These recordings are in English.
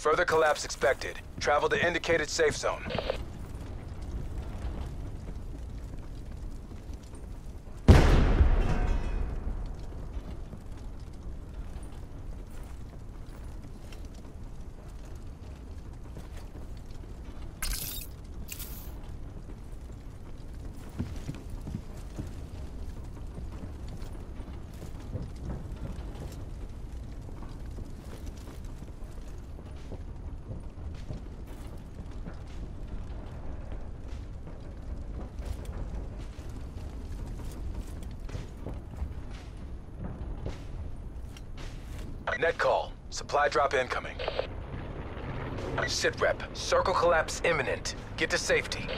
Further collapse expected. Travel to indicated safe zone. Net call. Supply drop incoming. Sitrep. Circle collapse imminent. Get to safety.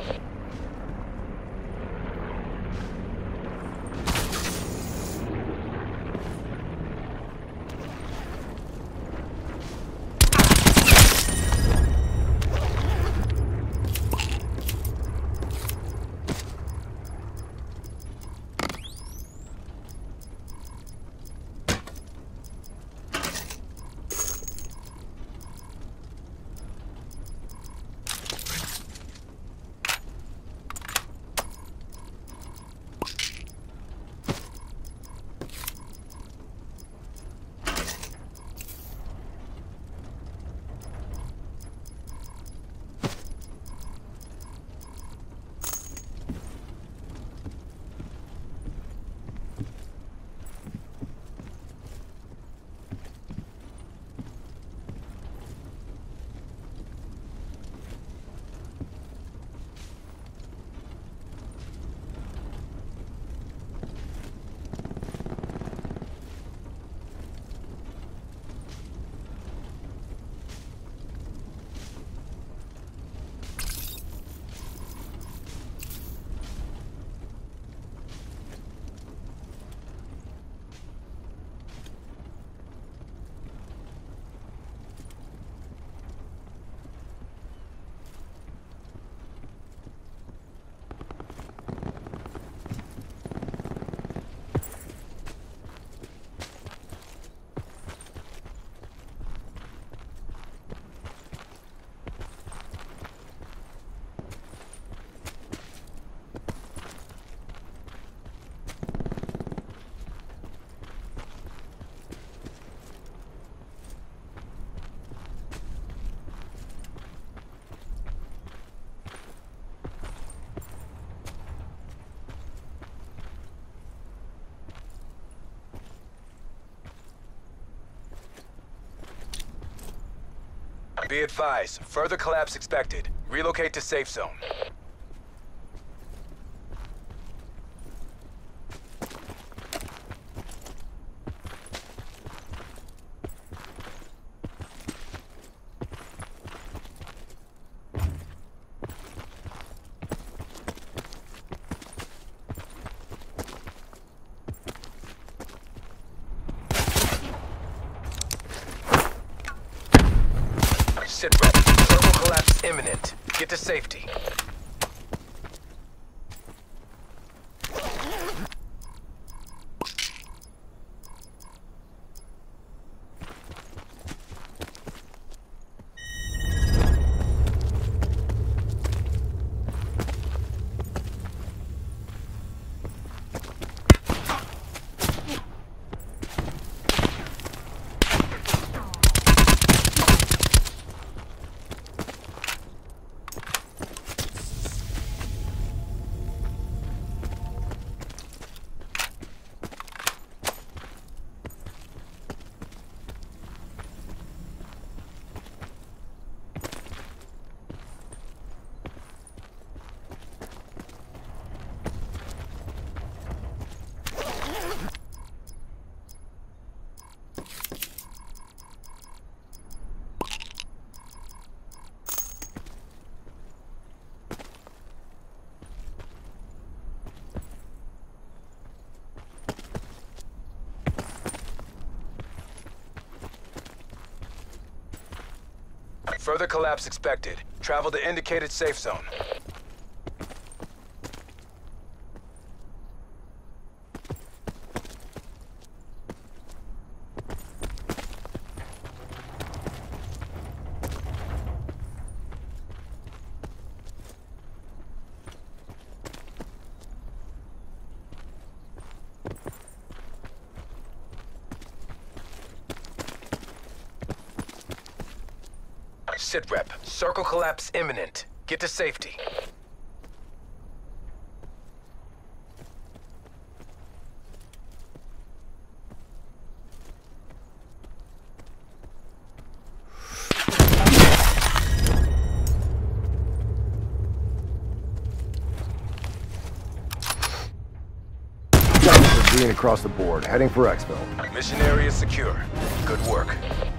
Be advised, further collapse expected. Relocate to safe zone. Sitrep. Circle collapse imminent. Get to safety. Further collapse expected. Travel to indicated safe zone. sitrep. Circle collapse imminent. Get to safety. Green across the board, heading for Exfil. Mission area secure. Good work.